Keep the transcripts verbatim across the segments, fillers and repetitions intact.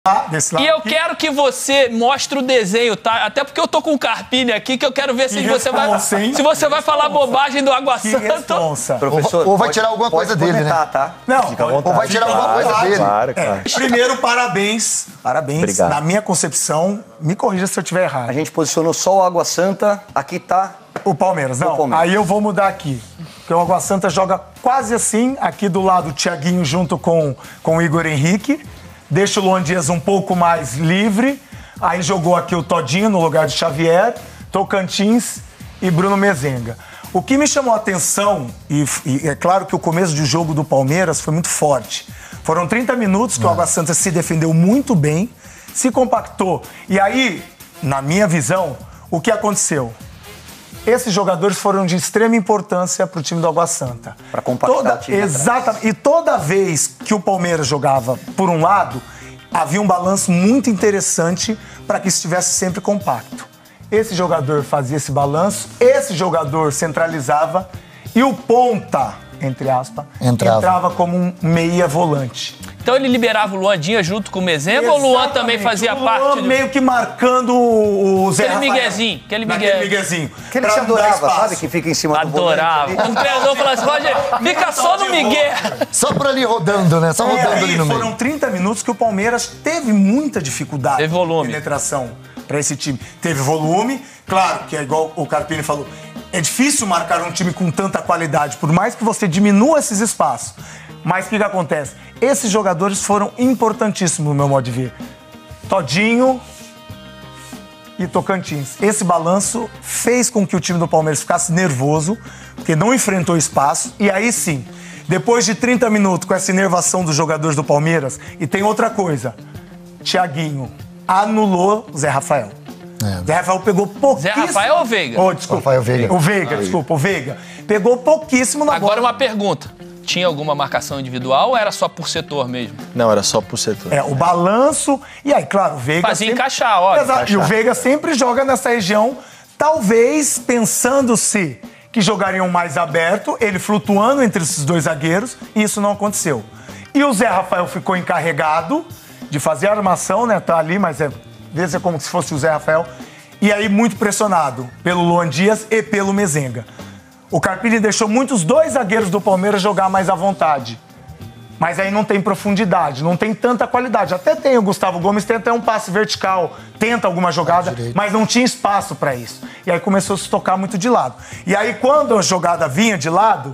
Desse lado e eu aqui. quero que você mostre o desenho, tá? Até porque eu tô com o Carpini aqui, que eu quero ver se você vai, se você vai falar bobagem do Água Santa. Professor, ou vai pode, tirar alguma coisa dele, né? Tá? Não, ou vai tirar alguma coisa dele. Claro, claro. É. Primeiro, parabéns. Parabéns. Obrigado. Na minha concepção, me corrija se eu estiver errado. A gente posicionou só o Água Santa, aqui tá... O Palmeiras, não. O Palmeiras. Aí eu vou mudar aqui. Porque o Água Santa joga quase assim, aqui do lado o Thiaguinho junto com, com o Igor Henrique. Deixa o Luan Dias um pouco mais livre. Aí jogou aqui o Todinho no lugar de Xavier, Tocantins e Bruno Mezenga. O que me chamou a atenção, e, e é claro que o começo de jogo do Palmeiras foi muito forte. Foram trinta minutos que o Água Santa se defendeu muito bem, se compactou. E aí, na minha visão, o que aconteceu? Esses jogadores foram de extrema importância para o time do Água Santa. Para compactar toda, o time. Exatamente. E toda vez que o Palmeiras jogava por um lado, havia um balanço muito interessante para que estivesse sempre compacto. Esse jogador fazia esse balanço, esse jogador centralizava e o ponta, entre aspas, Entrava, entrava como um meia volante. Então ele liberava o Luan Dias junto com o Mezenga ou o Luan também fazia o Luan parte? Do... meio que marcando o Zé Aquele Rafael. miguezinho, aquele migué. Naquele miguezinho. Que ele Pra se não dar adorava, espaço. sabe? Que fica em cima Adorava. do volante. O treinador falou assim, Roger, fica só no migué. Só por ali rodando, né? Só E rodando aí ali no foram meio. trinta minutos que o Palmeiras teve muita dificuldade. Teve volume. De penetração para esse time. Teve volume, claro, que é igual o Carpini falou, é difícil marcar um time com tanta qualidade, por mais que você diminua esses espaços. Mas o que, que acontece? Esses jogadores foram importantíssimos, no meu modo de ver. Todinho e Tocantins. Esse balanço fez com que o time do Palmeiras ficasse nervoso, porque não enfrentou espaço. E aí sim, depois de trinta minutos com essa inervação dos jogadores do Palmeiras, e tem outra coisa, Thiaguinho anulou Zé Rafael. É. Zé Rafael pegou pouquíssimo... Zé Rafael ou Veiga? Oh, desculpa. Rafael Veiga. O Veiga, desculpa, o Veiga. Pegou pouquíssimo na Agora bola. uma pergunta. Tinha alguma marcação individual ou era só por setor mesmo? Não, era só por setor. É, o balanço. E aí, claro, o Veiga. Fazia sempre... encaixar, óbvio. Exato. Encaixar. E o Veiga sempre joga nessa região, talvez pensando-se que jogariam mais aberto, ele flutuando entre esses dois zagueiros, e isso não aconteceu. E o Zé Rafael ficou encarregado de fazer a armação, né? Tá ali, mas é, é como se fosse o Zé Rafael. E aí, muito pressionado pelo Luan Dias e pelo Mezenga. O Carpini deixou muitos dois zagueiros do Palmeiras jogar mais à vontade. Mas aí não tem profundidade, não tem tanta qualidade. Até tem o Gustavo Gomes, tem até um passe vertical, tenta alguma jogada, mas não tinha espaço para isso. E aí começou a se tocar muito de lado. E aí quando a jogada vinha de lado,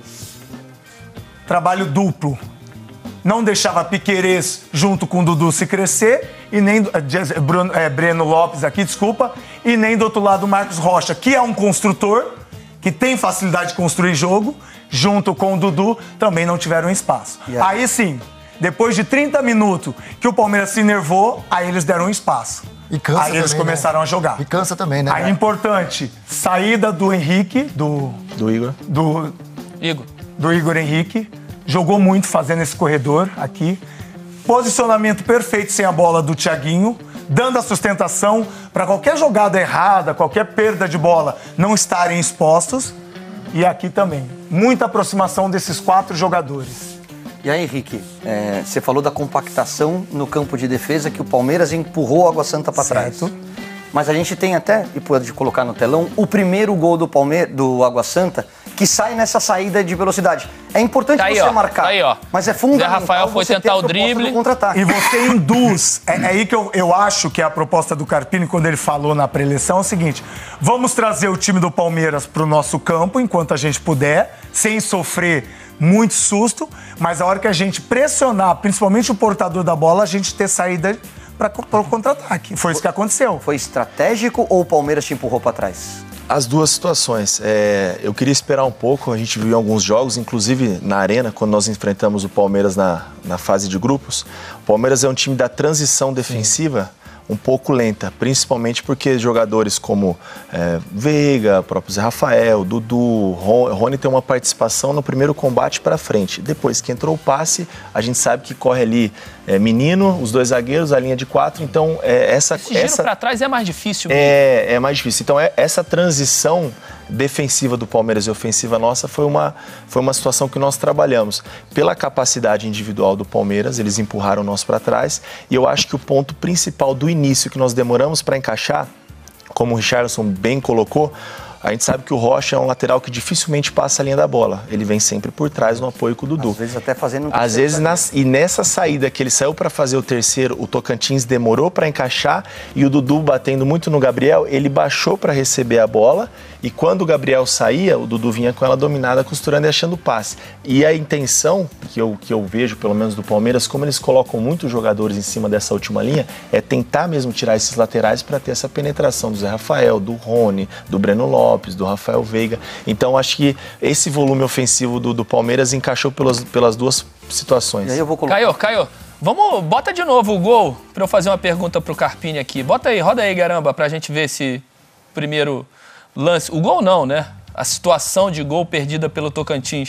trabalho duplo. Não deixava Piquerez junto com o Dudu se crescer, e nem é, Bruno, é, Breno Lopes aqui, desculpa, e nem do outro lado o Marcos Rocha, que é um construtor, que tem facilidade de construir jogo, junto com o Dudu, também não tiveram espaço. Aí? aí sim, depois de trinta minutos que o Palmeiras se enervou, aí eles deram espaço. E cansa aí eles também, começaram né? a jogar. E cansa também, né? Aí importante, saída do Henrique, do... Do Igor. Do, Igor. do Igor Henrique. Jogou muito fazendo esse corredor aqui. Posicionamento perfeito sem a bola do Thiaguinho, dando a sustentação para qualquer jogada errada, qualquer perda de bola, não estarem expostos. E aqui também, muita aproximação desses quatro jogadores. E aí, Henrique, é, você falou da compactação no campo de defesa, que o Palmeiras empurrou o Água Santa para trás. Mas a gente tem até, e pode colocar no telão, o primeiro gol do Palmeiras, do Água Santa, que sai nessa saída de velocidade. É importante tá aí, você ó, marcar, tá aí, ó. mas é fundamental. Zé Rafael foi você tentar ter o drible. contra-ataque. E você induz. É, é aí que eu, eu acho que é a proposta do Carpini, quando ele falou na pré-eleição, é o seguinte: vamos trazer o time do Palmeiras para o nosso campo, enquanto a gente puder, sem sofrer muito susto, mas a hora que a gente pressionar, principalmente o portador da bola, a gente ter saída para o contra-ataque. Foi isso que aconteceu. Foi estratégico ou o Palmeiras te empurrou para trás? As duas situações. É, eu queria esperar um pouco, a gente viu em alguns jogos, inclusive na Arena, quando nós enfrentamos o Palmeiras na, na fase de grupos. O Palmeiras é um time da transição defensiva um pouco lenta, principalmente porque jogadores como é, Veiga, próprio Zé Rafael, Dudu, Rony tem uma participação no primeiro combate para frente. Depois que entrou o passe, a gente sabe que corre ali é, Menino, os dois zagueiros, a linha de quatro, então é, essa... Esse giro essa para trás é mais difícil mesmo. É, é mais difícil. Então é, essa transição defensiva do Palmeiras e ofensiva nossa foi uma, foi uma situação que nós trabalhamos. Pela capacidade individual do Palmeiras, eles empurraram nós para trás, e eu acho que o ponto principal do início que nós demoramos para encaixar, como o Richarlison bem colocou, a gente sabe que o Rocha é um lateral que dificilmente passa a linha da bola. Ele vem sempre por trás no apoio com o Dudu. Às vezes até fazendo um Às vezes, nas, e nessa saída que ele saiu para fazer o terceiro, o Tocantins demorou para encaixar, e o Dudu batendo muito no Gabriel, ele baixou para receber a bola, e quando o Gabriel saía, o Dudu vinha com ela dominada, costurando e achando o passe. E a intenção que eu, que eu vejo, pelo menos do Palmeiras, como eles colocam muitos jogadores em cima dessa última linha, é tentar mesmo tirar esses laterais para ter essa penetração do Zé Rafael, do Rony, do Breno Lopes, do Rafael Veiga. Então, acho que esse volume ofensivo do, do Palmeiras encaixou pelas, pelas duas situações. E aí eu vou colocar... Caio, Caio, vamos, bota de novo o gol para eu fazer uma pergunta pro Carpini aqui. Bota aí, roda aí, Garamba, pra gente ver esse primeiro lance. O gol não, né? A situação de gol perdida pelo Tocantins.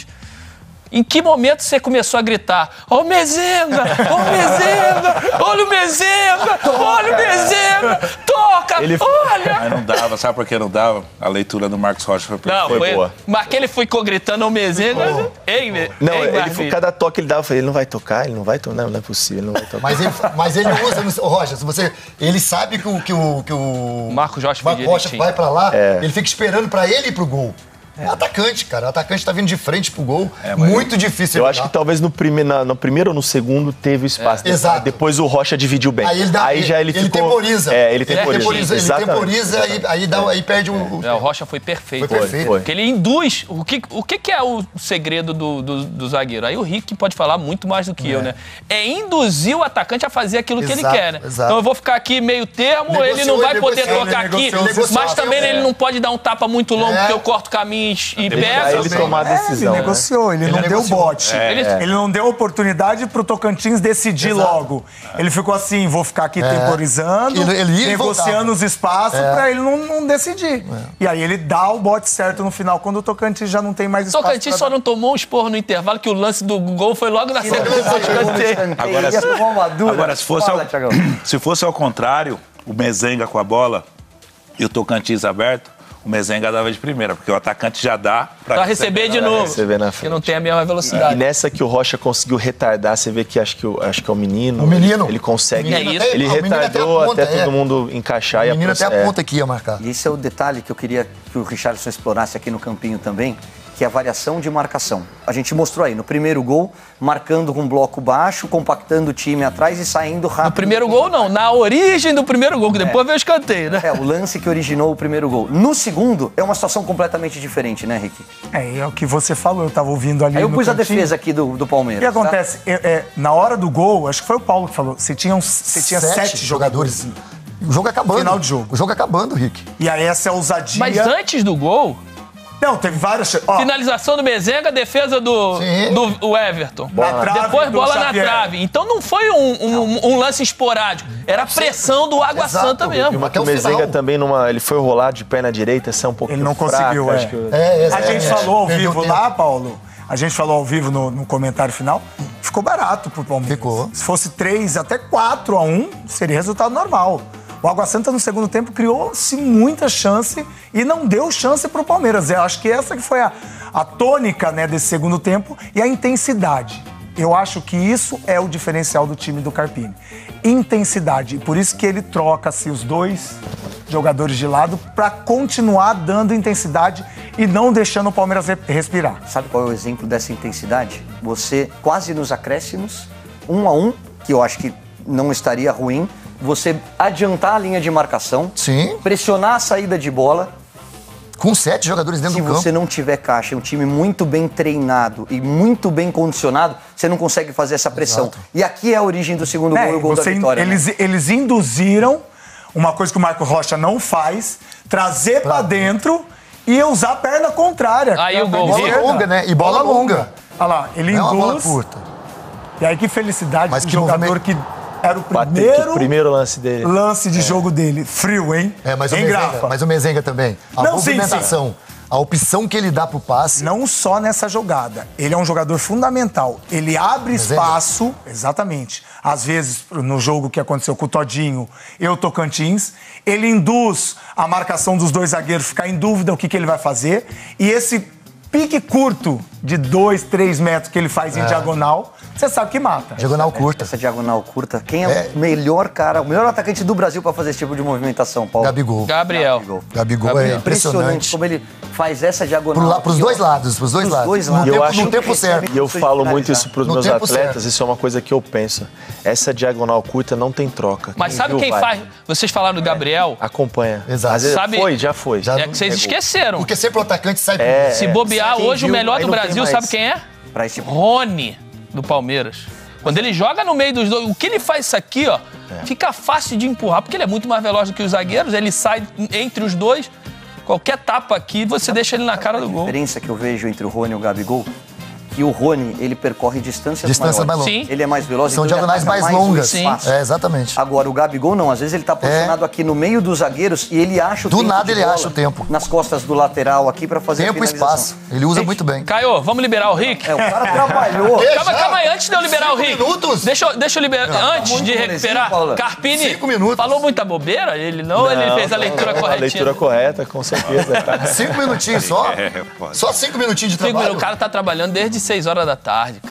Em que momento você começou a gritar: Ó o Mezenga! Ó o Mezenga! Olha o Mezenga! Olha o Mezenga! Toca! Ele... Olha! Mas não dava, sabe por que não dava? A leitura do Marcos Rocha foi, Não, foi, foi boa. Mas que ele ficou gritando ao Mezenga. Ei, me... Não, Ei, ele foi, cada toque ele dava, eu falei, ele não vai tocar, ele não vai tocar, não, não é possível, ele não vai tocar. Mas ele, mas ele usa, ô Rocha, se você, ele sabe que o, que o, que o Marcos Rocha, Marcos Rocha vai pra lá, é. ele fica esperando pra ele ir pro gol. É atacante, cara. O atacante tá vindo de frente pro gol. É, muito difícil. Eu acho que talvez no, prime, na, no primeiro ou no segundo teve espaço. É. Exato. Depois o Rocha dividiu bem. Aí, ele dá, aí já ele, ele ficou... temporiza. É, ele temporiza. Ele temporiza, ele temporiza aí, aí, dá, é. aí perde o... É, o Rocha foi perfeito. Foi perfeito. Foi. Porque ele induz... O que, o que, que é o segredo do, do, do zagueiro? Aí o Rick pode falar muito mais do que é. eu, né? É induzir o atacante a fazer aquilo exato, que ele quer, né? Exato. Então eu vou ficar aqui meio termo, negociou, ele não vai ele poder negociou, tocar ele aqui, negociou, mas também é. ele não pode dar um tapa muito longo, É. porque eu corto caminhos e pego. Ele tomar a decisão. Ele negociou, ele, ele não negociou. deu bote. É. Ele, ele não deu oportunidade pro Tocantins decidir exato. logo. Ele ficou assim, vou ficar aqui é. temporizando, ele, ele negociando os espaços é. pra ele não, não decidir. É. E aí ele dá o bote certo no final, quando o Tocantins já não tem mais espaço. O Tocantins pra... só não tomou um esporro no intervalo, que o lance do gol foi logo na sequência do escanteio. Agora, se, agora se, fosse ao, se fosse ao contrário, o Mezenga com a bola e o Tocantins aberto, o Mezenga dava de primeira, porque o atacante já dá pra, pra receber de novo, receber na porque não tem a mesma velocidade. E nessa que o Rocha conseguiu retardar, você vê que acho que, o, acho que é o menino. O menino. Ele, ele consegue. É isso. Ele o retardou até, ponta, até é. todo mundo encaixar. O e menino a até a ponta que ia marcar. E esse é o detalhe que eu queria que o Richarlison explorasse aqui no campinho também, que é a variação de marcação. A gente mostrou aí no primeiro gol, marcando com um bloco baixo, compactando o time atrás e saindo rápido. No primeiro gol, não. Na origem do primeiro gol, que depois é. veio o escanteio, né? É, o lance que originou o primeiro gol. No segundo, é uma situação completamente diferente, né, Rick? É, é o que você falou, eu tava ouvindo ali. Aí eu no pus cantinho. a defesa aqui do, do Palmeiras. O que acontece? Tá? É, é, na hora do gol, acho que foi o Paulo que falou, você tinha, uns, você tinha sete, sete jogadores. jogadores. O jogo acabando. Final de jogo. O jogo acabando, Rick. E aí essa é a ousadia. Mas antes do gol... Não, teve várias... Ó, finalização do Mezenga, defesa do, do Everton. Na trave, depois bola na Xavier. trave. Então não foi um, um, um lance esporádico. Era a pressão do Água Exato. Santa mesmo. E uma que o Mezenga também, numa, ele foi rolar de perna direita, saiu um pouquinho Ele não fraco, conseguiu, acho é. que... É, é, a gente é, falou ao é, vivo é, lá, Paulo, a gente falou ao vivo no, no comentário final, ficou barato pro Palmeiras. Ficou. Se fosse três, até quatro a um, seria resultado normal. O Água Santa, no segundo tempo, criou-se muita chance e não deu chance pro Palmeiras. Eu acho que essa que foi a, a tônica, né, desse segundo tempo e a intensidade. Eu acho que isso é o diferencial do time do Carpini. Intensidade. E por isso que ele troca-se os dois jogadores de lado para continuar dando intensidade e não deixando o Palmeiras respirar. Sabe qual é o exemplo dessa intensidade? Você, quase nos acréscimos, um a um, que eu acho que não estaria ruim, você adiantar a linha de marcação, sim, pressionar a saída de bola. Com sete jogadores dentro Se do campo. Se você não tiver caixa, um time muito bem treinado e muito bem condicionado, você não consegue fazer essa pressão. Exato. E aqui é a origem do segundo é, gol e o gol da vitória. Eles, né? eles induziram uma coisa que o Marcos Rocha não faz, trazer pra, pra dentro e usar a perna contrária. Aí o gol. Bola longa, né? E bola, bola longa. longa. Olha lá, ele não induz. É uma bola curta. E aí que felicidade Mas do que jogador movimento... que... Era o primeiro, primeiro lance dele. Lance de é. jogo dele. Frio, hein? É, mas o, hein, Mezenga, mas o Mezenga também. A Não, movimentação. Sim, sim. a opção que ele dá pro passe. Não só nessa jogada. Ele é um jogador fundamental. Ele abre Mas espaço, exatamente. Às vezes, no jogo que aconteceu com o Todinho e o Tocantins, ele induz a marcação dos dois zagueiros ficar em dúvida o que, que ele vai fazer. E esse pique curto de dois, três metros que ele faz em É. diagonal, você sabe que mata. Diagonal curta. Essa diagonal curta. Quem é, É. o melhor cara, o melhor atacante do Brasil pra fazer esse tipo de movimentação, Paulo? Gabigol. Gabriel. Gabigol. Gabigol é Gabriel. Impressionante impressionante. como ele faz essa diagonal. Pro la, pros aqui, ó. dois lados, pros dois Pros lados. dois No lados. E eu tempo, acho no tempo que certo. E eu falo muito isso para os No meus tempo atletas, certo. isso é uma coisa que eu penso. Essa diagonal curta não tem troca. Mas sabe viu, quem vai. faz? Vocês falaram do Gabriel? Acompanha. Exato. Às vezes Sabe- foi, já foi. Já- É que vocês esqueceram. Porque sempre o atacante sai É. Se bobear, Quem hoje o viu, melhor aí do não tem Brasil, mais. sabe quem é? Pra esse tipo. Rony, do Palmeiras. Quando ele joga no meio dos dois, o que ele faz isso aqui, ó, fica fácil de empurrar, porque ele é muito mais veloz do que os zagueiros, ele sai entre os dois, qualquer tapa aqui, você deixa ele na cara do A gol. diferença que eu vejo entre o Rony e o Gabigol, que o Rony, ele percorre distâncias Distâncias maiores. mais longas. Sim. Ele é mais veloz. São então ele diagonais ataca mais o longas. espaço. É, exatamente. Agora, o Gabigol não. Às vezes ele tá posicionado aqui no meio dos zagueiros e ele acha o Do tempo nada de ele bola acha o tempo. nas costas do lateral aqui pra fazer Tempo a e finalização. espaço. Ele usa muito bem. Caio, vamos liberar o Rick? É, o cara trabalhou. É, Calma, já? calma aí, antes de eu liberar o Cinco Rick. minutos? Deixa eu, deixa eu liberar. Antes muito de molezinho, recuperar, Paula. Carpini Cinco minutos. falou muita bobeira? Ele não, ou ele fez a leitura não, corretinha? A leitura correta, com certeza. Tá? Cinco minutinhos só? É, pode. Só cinco minutinhos de Cinco trabalho? minutos, o cara tá trabalhando desde seis horas da tarde.